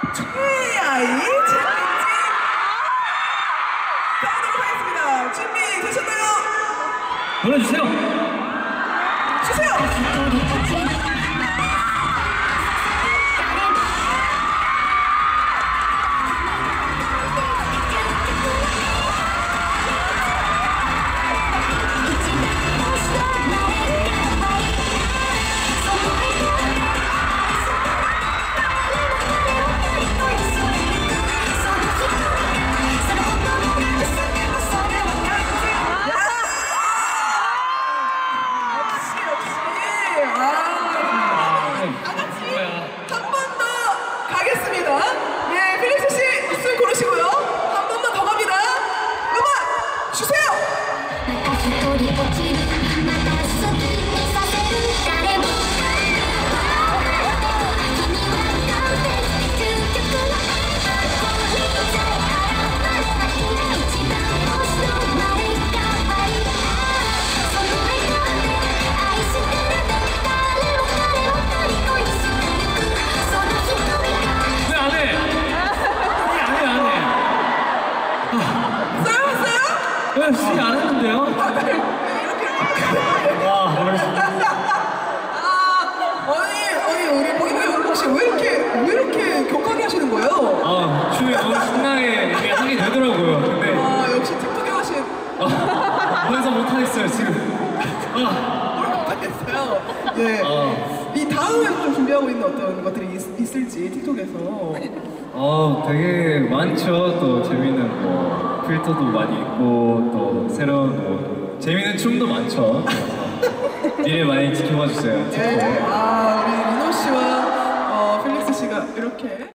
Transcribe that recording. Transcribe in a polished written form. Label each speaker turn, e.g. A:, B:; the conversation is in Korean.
A: 최아이 챌린지 가보도록 하겠습니다. 준비되셨나요?
B: 보내주세요.
A: 주세요.
B: 씨, 안 했는데요? 와,
A: 아니, 우리 보이는 혹시 왜 이렇게 격하게 하시는 거예요?
B: 아, 춤이 너무 신나게 이게 하게 되더라고요. 근데
A: 역시 틱톡에 하신
B: 혼자 못하겠어요, 지금.
A: 못하겠어요. 네. 이 다음에 좀 준비하고 있는 어떤 것들이 있을지 틱톡에서.
B: 되게 많죠. 또 재밌는 뭐 필터도 많이 있고 또 새로운 뭐 재밌는 춤도 많죠. 미래 많이 지켜봐 주세요. 틱톡.
A: 네. 우리 리노 씨와 필릭스 씨가 이렇게